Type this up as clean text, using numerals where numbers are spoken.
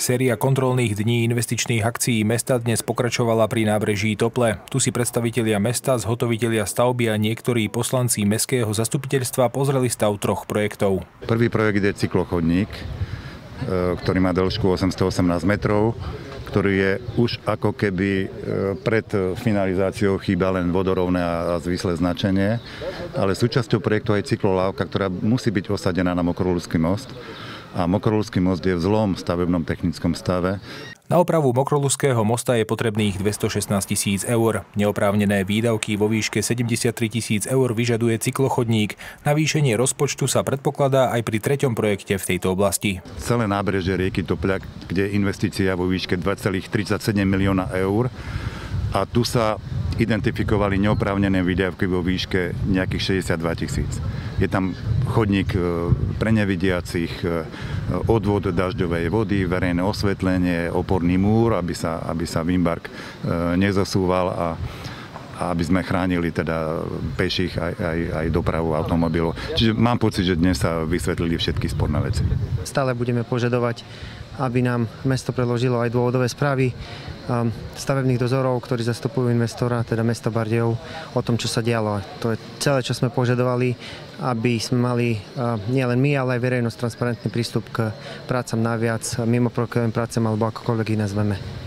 Séria kontrolných dní investičných akcií mesta dnes pokračovala pri nábreží Tople. Tu si predstavitelia mesta, zhotovitelia stavby a niektorí poslanci mestského zastupiteľstva pozreli stav troch projektov. Prvý projekt je cyklochodník, ktorý má dĺžku 818 metrov, ktorý je už ako keby pred finalizáciou chýba len vodorovné a zvislé značenie, ale súčasťou projektu je cyklolávka, ktorá musí byť osadená na Mokrolúdsky most. A Mokrolúdsky most je v zlom stavebnom technickom stave. Na opravu Mokrolúdskeho mosta je potrebných 216 000 eur. Neoprávnené výdavky vo výške 73 000 eur vyžaduje cyklochodník. Navýšenie rozpočtu sa predpokladá aj pri treťom projekte v tejto oblasti. Celé nábrežie rieky Topľa, kde je investícia vo výške 2,37 milióna eur. A tu sa identifikovali neoprávnené výdavky vo výške nejakých 62 000. Je tam chodník pre nevidiacich, odvod dažďovej vody, verejné osvetlenie, oporný múr, aby sa výmbark nezasúval a aby sme chránili teda peších aj dopravu automobilov. Čiže mám pocit, že dnes sa vysvetlili všetky sporné veci. Stále budeme požadovať, aby nám mesto predložilo aj dôvodové správy stavebných dozorov, ktorí zastupujú investora, teda mesto Bardejov, o tom, čo sa dialo. To je celé, čo sme požadovali, aby sme mali nielen my, ale aj verejnosť transparentný prístup k prácam naviac, mimo projektovým prácam alebo akokoľvek ich nazveme.